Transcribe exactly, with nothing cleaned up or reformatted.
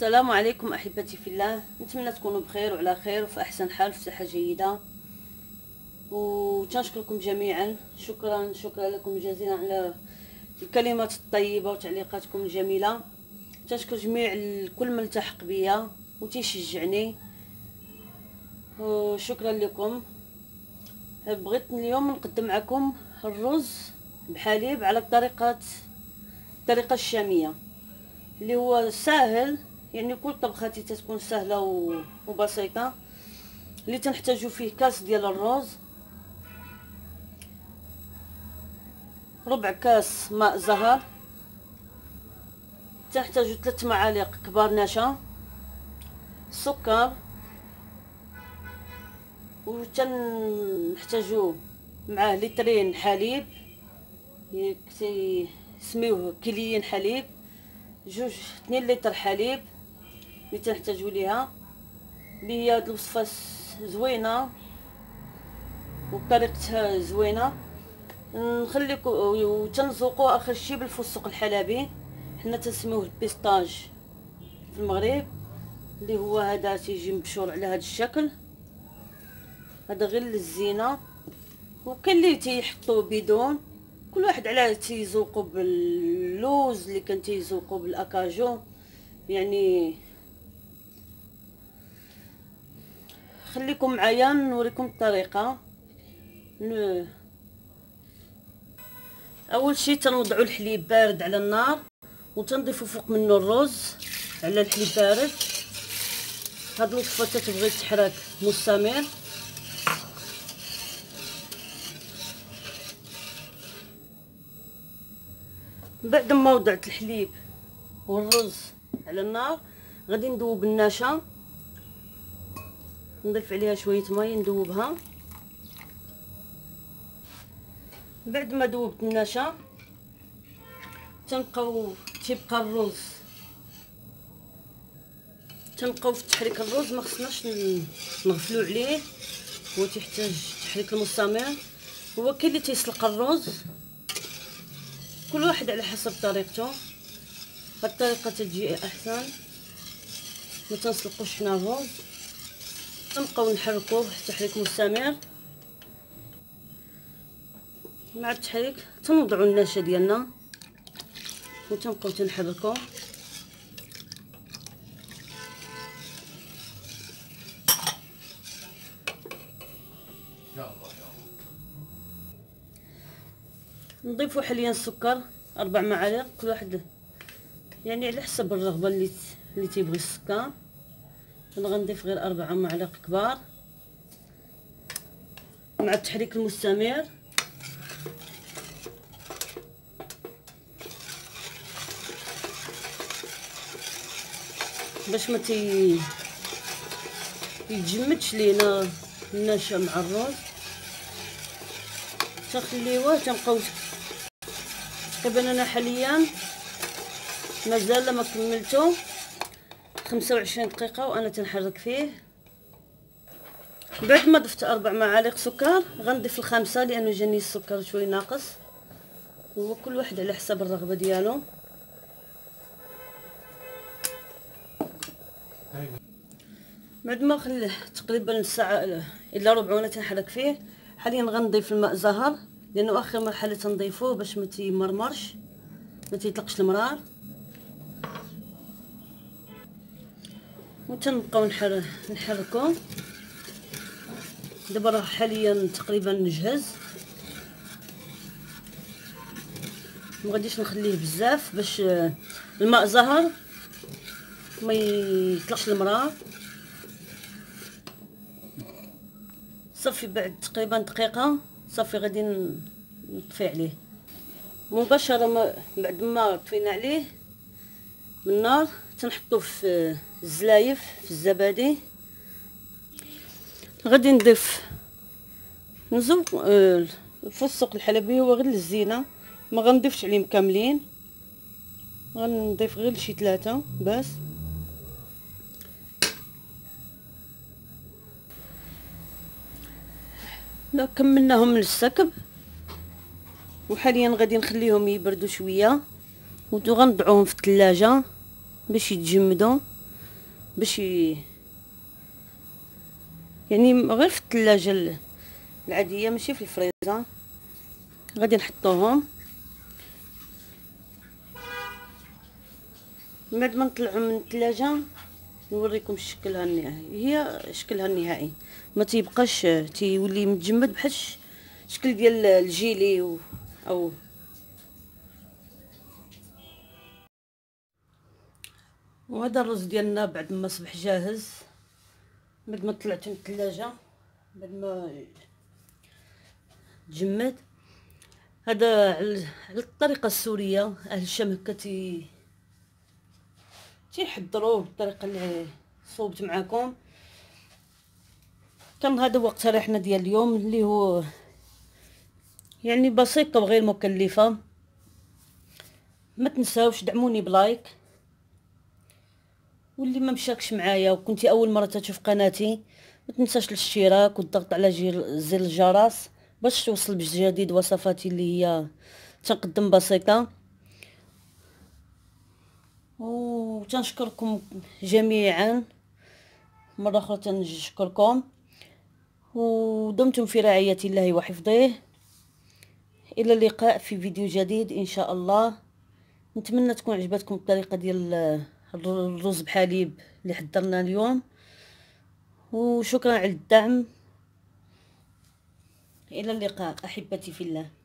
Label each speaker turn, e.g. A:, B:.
A: السلام عليكم احبتي في الله، نتمنى تكونوا بخير وعلى خير وفي احسن حال وفي صحه جيده، وتنشكركم جميعا. شكرا شكرا لكم جزيلا على الكلمات الطيبه وتعليقاتكم الجميله. تنشكر جميع كل من التحق بيا وتيشجعني، وشكرا لكم. بغيت اليوم نقدم معكم الرز بحليب على الطريقه الطريقه الشاميه اللي هو ساهل، يعني كل طبختي تكون سهله وبسيطه. اللي تنحتاجو فيه كاس ديال الرز، ربع كاس ماء زهر، تنحتاجو ثلاث معالق كبار نشا، سكر، وتنحتاجو معاه لترين حليب يسميوه كيليين حليب، جوج اثنين لتر حليب اللي تنحتاجو ليها. اللي هي هاد الوصفه زوينه وبطريقتها زوينه. نخليكم وتنزوقوا اخر شي بالفستق الحلبي، حنا تنسميوه البيستاج في المغرب، اللي هو هذا تيجي مبشور على هذا الشكل. هذا غير للزينه، وكاين اللي تيحطوه بدون، كل واحد على تيزوقوا باللوز، اللي كان تيزوقوا بالاكاجو. يعني خليكم معايا نوريكم الطريقه. اول شيء تنوضعوا الحليب بارد على النار، وتنضيفوا فوق منه الرز على الحليب بارد. هاد الوصفه تتبغي تحرك مستمر. بعد ما وضعت الحليب والرز على النار، غادي ندوب النشا، نضيف عليها شويه ماء ندوبها. بعد ما دوبت النشا تنبقاو تيبقى الرز، تنبقاو في تحريك الرز، ما خصناش نغفلو عليه، هو تيحتاج تحريك المستمر. هو كاين اللي تيسلق الرز، كل واحد على حسب طريقته. هاد الطريقه تجي احسن، ما تنسلقوش حنا الرز، نبقاو نحركوه تحريك مستمر. مع التحريك تنوضعوا النشا ديالنا وتنبقاو تنحركو. نضيفوا حاليا السكر اربع معالق، كل واحد يعني على حسب الرغبه اللي اللي تيبغي السكر. انا غنضيف غير اربع معالق كبار مع التحريك المستمر. باش ما تي يتجمدش لينا النشا مع الرز، تخليوه. تنبقاو تقريبا انا حاليا مازال ما كملتو خمسة وعشرين دقيقه وانا تنحرك فيه. بعد ما ضفت اربع معالق سكر غنضيف الخامسه، لانه جاني السكر شوي ناقص، هو كل واحد على حسب الرغبه ديالو. بعد ما خليه تقريبا ساعه الا ربع وانا تنحرك فيه، حاليا غنضيف الماء زهر، لانه اخر مرحله تنضيفوه باش ما تيمرمرش، ما تيطلقش المرار. وتنبقاو نحر نحركو. دابا راه حاليا تقريبا نجهز، ما غاديش نخليه بزاف باش الماء زهر ما يطلقش المرار. صافي بعد تقريبا دقيقه صافي غادي نطفي عليه مباشره. ما بعد ما طفينا عليه من النار تنحطوه في الزلايف في الزبادي. غادي نضيف نزوق الفستق الحلبي، هو غير للزينه، ما غنضيفش عليهم كاملين، غنضيف غير شي ثلاثه بس. لا كملناهم من السكب، وحاليا غادي نخليهم يبردوا شويه وغنضعوهم في الثلاجه باش يتجمدوا. باش ي... يعني غير في الثلاجه العاديه ماشي في الفريزر. غادي نحطوهم بعد ما نطلعوا من الثلاجه نوريكم شكلها النهائي. هي شكلها النهائي ما تيبقاش، تيولي متجمد بحال الشكل ديال الجيلي و... او وهذا الرز ديالنا بعد ما صبح جاهز، بعد ما طلعته من الثلاجه، بعد ما تجمد. هذا على الطريقه السوريه، اهل الشام هكا تي تيحضروه بالطريقه اللي صوبت معكم. كان هذا وقت ريحنا ديال اليوم اللي هو يعني بسيطه وغير مكلفه. ما تنساوش دعموني بلايك، واللي ما مشاركش معايا وكنتي اول مره تشوف قناتي ما تنساش الاشتراك والضغط على زر الجرس باش توصل بجديد وصفاتي اللي هي تنقدم بسيطه. وتنشكركم جميعا مره اخرى، تنشكركم ودمتم في رعايه الله وحفظه. الى اللقاء في فيديو جديد ان شاء الله. نتمنى تكون عجبتكم الطريقه ديال الرز بحليب اللي حضرنا اليوم، وشكرا على الدعم. الى اللقاء احبتي في الله.